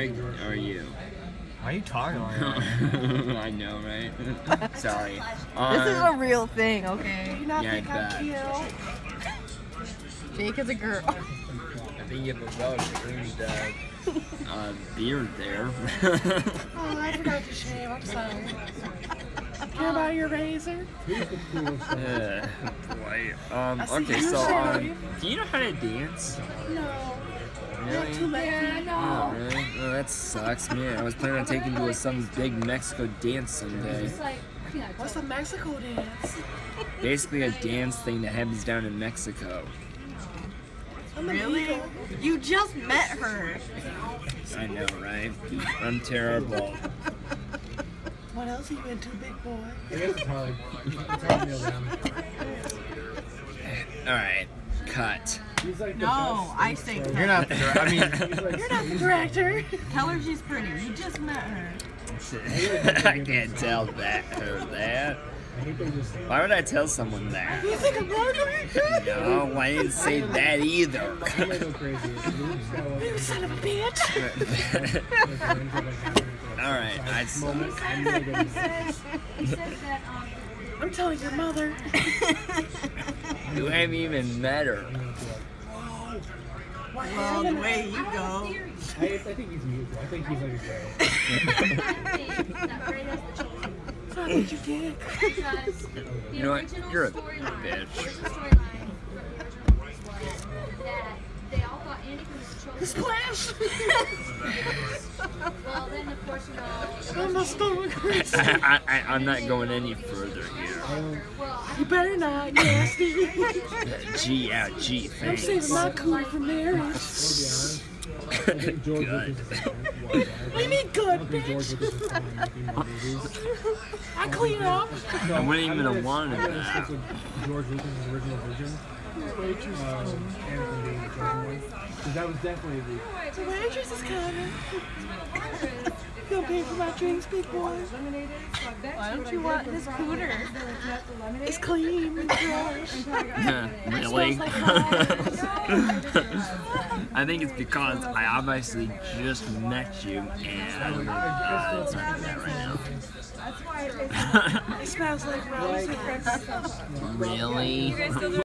big are you? Why are you talking like that? I know, right? Sorry. This is a real thing, okay? Do you not Yeah, think I I'm bet. cute? Jake is a girl. I think you have a well green dad. Beard there. Oh, I forgot to shave. I'm sorry. Care about your razor? Yeah, boy. see Okay, you so, shave. do you know how to dance? No. Really? Too late. Oh, really? Oh, that sucks, man. I was planning on taking you to some big Mexico dance someday. What's a Mexico dance? Basically a dance thing that happens down in Mexico. Really? You just met her. I know, right? I'm terrible. What else are you into, big boy? I guess it's hard to nail down. Alright, cut. He's like No, I say You're not the director. I mean, You're not the director. tell her she's pretty. You just met her. I can't tell that her that. Why would I tell someone that? You think I'm ugly? No, I didn't say that either. You son of a bitch. Alright, I suck. I'm telling your mother. You haven't even met her. Well, the way you go. I think he's mute. I think he's like a girl. Son of you dick. You know what? You're a bitch. Splash. Well, then of course, you know. My stomach hurts. I'm not going any further here. You better not, nasty. Gee, I'm thanks. saving my cootie for marriage. Good. What do you mean good, bitch? I clean up. I wouldn't even have wanted that. George Lucas' original vision. Anakin being the chosen one. Because that was definitely the. The waitress is coming. You'll pay for my drinks, big boy. Why don't you want his cooter? It's clean and fresh. Really? Smells like I think it's because I obviously just met you and it's not that right now. It smells like roses. Really?